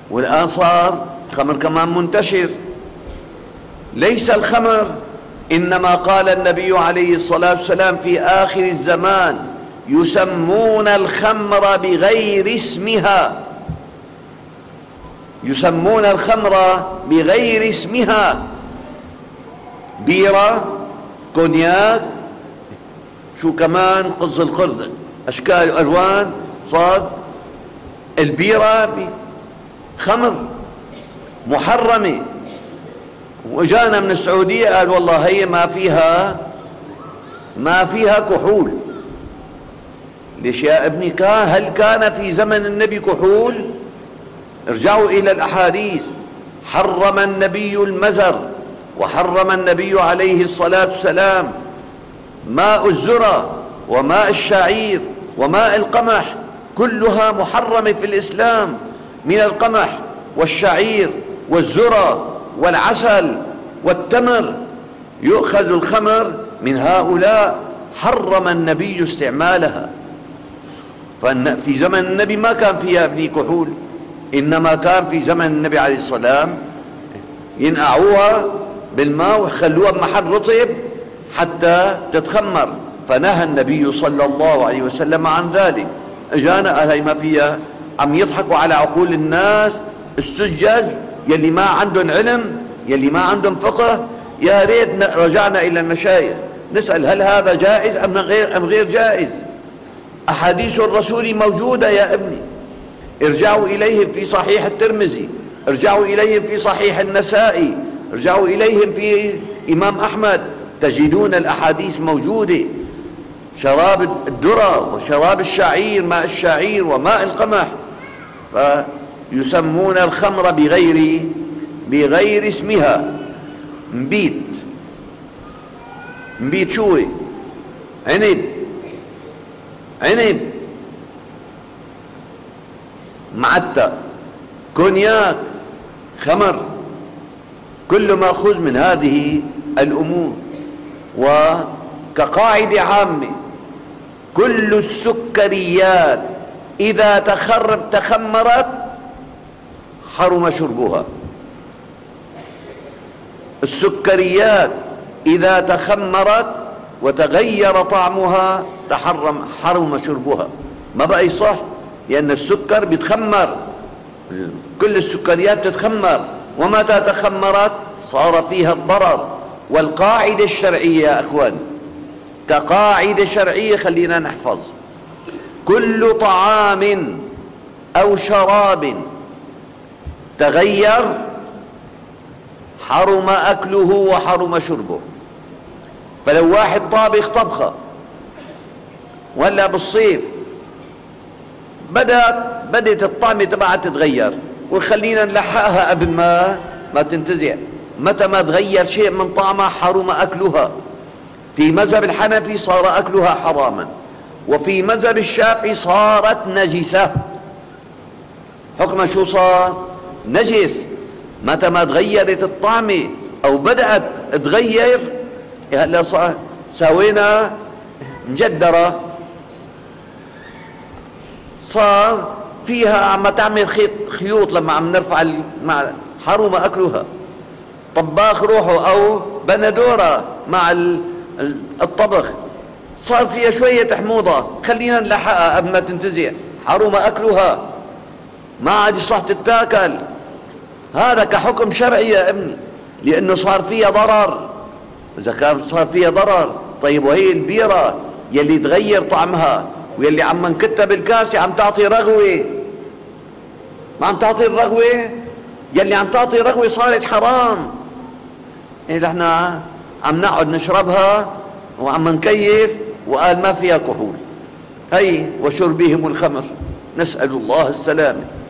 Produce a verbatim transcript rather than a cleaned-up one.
والآن صار الخمر كمان منتشر. ليس الخمر، إنما قال النبي عليه الصلاة والسلام في آخر الزمان يسمون الخمر بغير اسمها، يسمون الخمر بغير اسمها، بيرة، كونياك، شو كمان، قز القرد، أشكال وألوان. صاد البيرة خمر محرمة. وجانا من السعودية قال والله هي ما فيها ما فيها كحول. ليش يا ابني؟ كان هل كان في زمن النبي كحول؟ ارجعوا إلى الأحاديث. حرم النبي المزر، وحرم النبي عليه الصلاة والسلام ماء الذرة وماء الشعير وماء القمح، كلها محرمة في الإسلام، من القمح والشعير والذرة والعسل والتمر يؤخذ الخمر من هؤلاء. حرم النبي استعمالها. ففي زمن النبي ما كان فيها ابني كحول، إنما كان في زمن النبي عليه السلام ينقعوها بالماء ويخلوها بمحل رطب حتى تتخمر، فنهى النبي صلى الله عليه وسلم عن ذلك. اجانا قال هي ما فيها، عم يضحكوا على عقول الناس السجج يلي ما عندهم علم، يلي ما عندهم فقه. يا ريت رجعنا الى المشايخ نسأل هل هذا جائز ام غير ام غير جائز. احاديث الرسول موجودة يا ابني، ارجعوا اليهم في صحيح الترمذي، ارجعوا اليهم في صحيح النسائي، ارجعوا اليهم في امام احمد، تجدون الاحاديث موجودة. شراب الذرة وشراب الشعير، ماء الشعير وماء القمح، فيسمون الخمر بغير بغير اسمها. مبيت، مبيت شو؟ عنب، عنب، معتق، كونياك، خمر، كل ما أخذ من هذه الأمور. وكقاعدة عامة كل السكريات إذا تخرب تخمرت حرم شربها. السكريات إذا تخمرت وتغير طعمها تحرم حرم شربها. ما بقى يصح، لأن السكر بيتخمر، كل السكريات تتخمر، ومتى تخمرت صار فيها الضرر. والقاعدة الشرعية يا أخوان، كقاعدة شرعية خلينا نحفظ: كل طعام أو شراب تغير حرم أكله وحرم شربه. فلو واحد طابخ طبخة ولا بالصيف بدأت بدأت الطعمة تبعها تتغير، وخلينا نلحقها قبل ما ما تنتزع. متى ما تغير شيء من طعمها حرم أكلها. في مذهب الحنفي صار أكلها حراما، وفي مذهب الشافعي صارت نجسة. حكم شو صار؟ نجس. متى ما تغيرت الطعمة أو بدأت تغير، هلا صار سوينا مجدرة، صار فيها عم تعمل خيط خيوط لما عم نرفع مع حرم أكلها. طباخ روحه أو بندورة مع الطبخ صار فيها شوية حموضة، خلينا نلحقها قبل ما تنتزع، حرم أكلها، ما عاد يصح تتاكل. هذا كحكم شرعي يا ابني، لأنه صار فيها ضرر. إذا كان صار فيها ضرر، طيب وهي البيرة يلي تغير طعمها ويلي عم نكتها بالكاسة عم تعطي رغوة، ما عم تعطي الرغوة، يلي عم تعطي رغوة صارت حرام. إيه نحن عم نقعد نشربها وعم نكيف، وقال ما فيها كحول. هي وشربهم الخمر، نسأل الله السلامة.